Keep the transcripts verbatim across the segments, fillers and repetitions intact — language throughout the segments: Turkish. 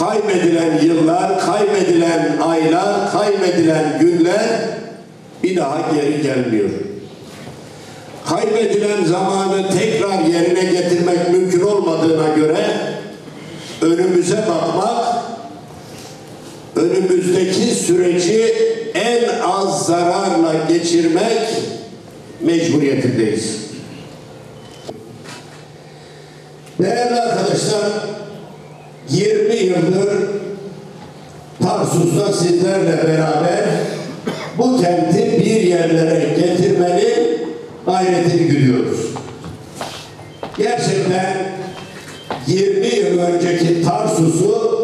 kaybedilen yıllar, kaybedilen aylar, kaybedilen günler bir daha geri gelmiyor. Kaybedilen zamanı tekrar yerine getirmek mümkün olmadığına göre önümüze bakmak, önümüzdeki süreci en az zararla geçirmek mecburiyetindeyiz. Değerli arkadaşlar, yirmi yıldır Tarsus'ta sizlerle beraber bu kenti bir yerlere getirmenin gayretini güdüyoruz. Gerçekten yirmi yıl önceki Tarsus'u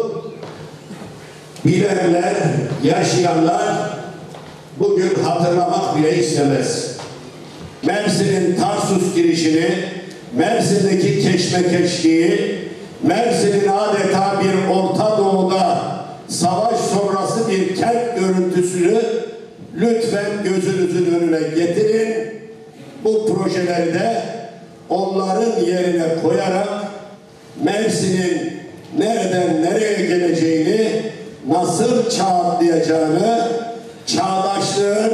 bilenler, yaşayanlar bugün hatırlamak bile istemez. Mersin'in Tarsus girişini, Mersin'deki keşmekeşliği, Mersin'in adeta bir Orta Doğu'da savaş sonrası bir kent görüntüsünü lütfen gözünüzün önüne getirin. Bu projeleri de onların yerine koyarak Mersin'in nereden nereye geleceğini, nasıl çağ atlayacağını, çağdaşlığın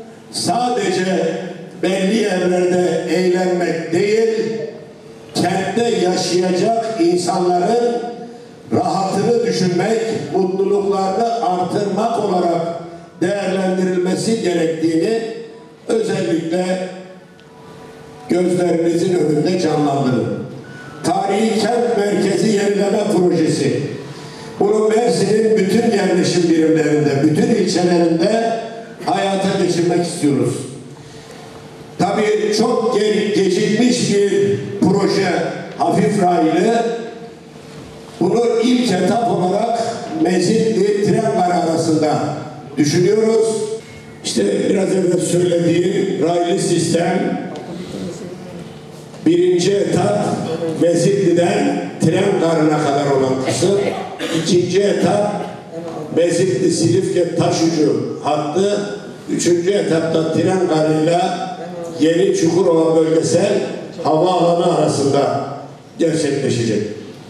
sadece belli yerlerde eğlenmek değil, kentte yaşayacak insanların rahatını düşünmek, mutluluklarını artırmak olarak değerlendirilmesi gerektiğini özellikle gözlerinizin önünde canlandırın. Tarihi Kent Merkezi Yenileme Projesi. Bunu Mersin'in bütün yerleşim birimlerinde, bütün ilçelerinde hayata geçirmek istiyoruz. Tabii çok ge gecikmiş bir proje, hafif raylı. Bunu ilk etap olarak Mezitli Tren arasında düşünüyoruz. İşte biraz evvel söylediğim raylı sistem birinci etap Mezitli'den Tren Garı'na kadar olan kısım. İkinci etap Mezitli Silifke Taşucu hattı. Üçüncü etapta Tren Garı'yla Yeni Çukurova Bölgesel Havaalanı arasında gerçekleşecek.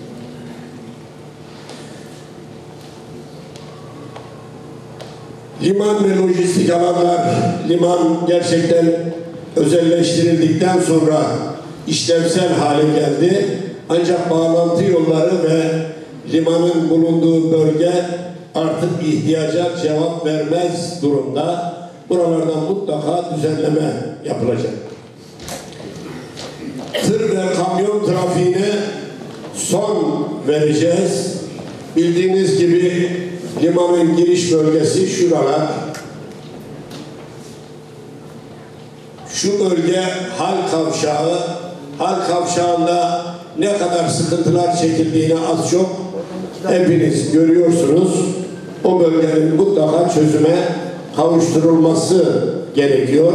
Liman ve lojistik alanlar, liman gerçekten özelleştirildikten sonra işlevsel hale geldi. Ancak bağlantı yolları ve limanın bulunduğu bölge artık ihtiyaca cevap vermez durumda. Buralardan mutlaka düzenleme yapılacak. Tır ve kamyon trafiğine son vereceğiz. Bildiğiniz gibi limanın giriş bölgesi şuralar. Şu bölge Hal Kavşağı. Hal Kavşağı'nda ne kadar sıkıntılar çekildiğini az çok hepiniz görüyorsunuz. O bölgenin mutlaka çözüme kavuşturulması gerekiyor.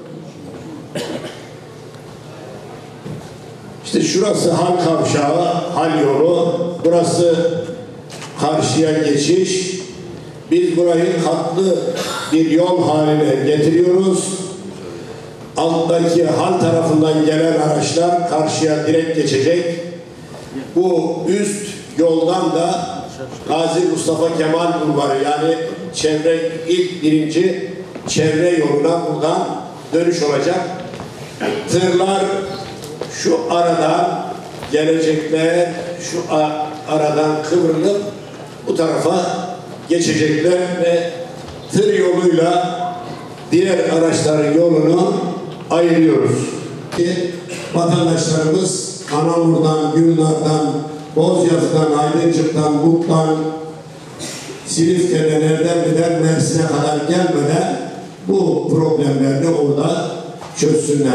İşte şurası Hal Kavşağı, Hal yolu. Burası karşıya geçiş. Biz burayı katlı bir yol haline getiriyoruz. Alttaki Hal tarafından gelen araçlar karşıya direkt geçecek. Bu üst yoldan da Gazi Mustafa Kemal Bulvarı, yani çevre ilk birinci çevre yoluna buradan dönüş olacak. Tırlar şu aradan gelecekler, şu aradan kıvrılıp bu tarafa geçecekler ve tır yoluyla diğer araçların yolunu ayırıyoruz. Vatandaşlarımız Anamur'dan, Gülnar'dan, Bozyazı'dan, Aydıncık'tan, Mut'tan, Silifke'den, Erdemli'den, Mersin'e kadar gelmeden bu problemlerini orada çözsünler.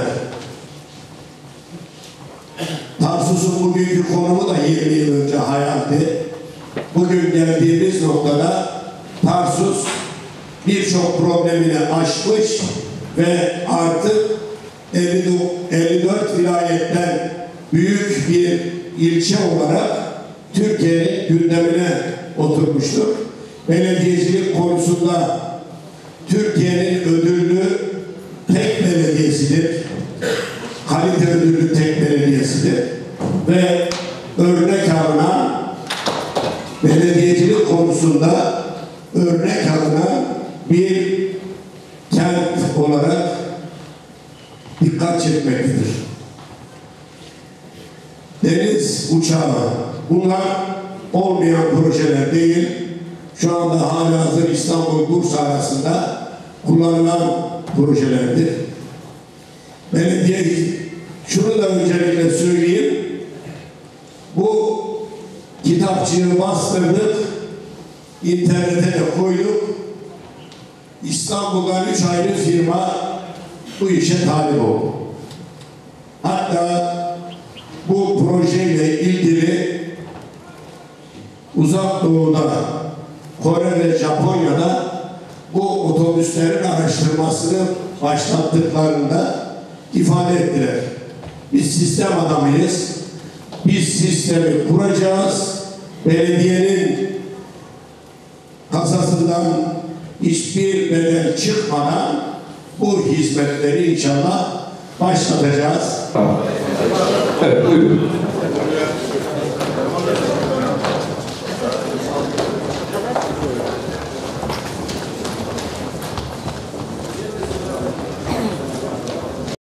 Tarsus'un bugünkü konumu da yirmi yıl önce hayaldi. Bugün geldiğimiz noktada Tarsus birçok problemini aşmış ve artık elli dört vilayetten büyük bir ilçe olarak Türkiye'nin gündemine oturmuştur. Belediyecilik konusunda Türkiye'nin ödüllü tek belediyesidir. Kalite ödüllü tek belediyesidir. Ve örnek alınan belediyecilik konusunda örnek alınan bir kent olarak dikkat çekmektedir. Deniz uçağı, bunlar olmayan projeler değil, şu anda halihazır İstanbul-Bursa arasında kullanılan projelerdir. Belediye, şunu da öncelikle söyleyeyim, bu kitapçığı bastırdık, internete de koyduk. İstanbul'dan üç ayrı firma bu işe talip oldu. Hatta bu projeyle ilgili Uzak Doğu'da, Kore ve Japonya'da bu otobüslerin araştırmasını başlattıklarında ifade ettiler. Biz sistem adamıyız. Biz sistemi kuracağız. Belediyenin kasasından hiçbir bedel çıkmadan bu hizmetleri inşallah başlatacağız. Evet, buyurun.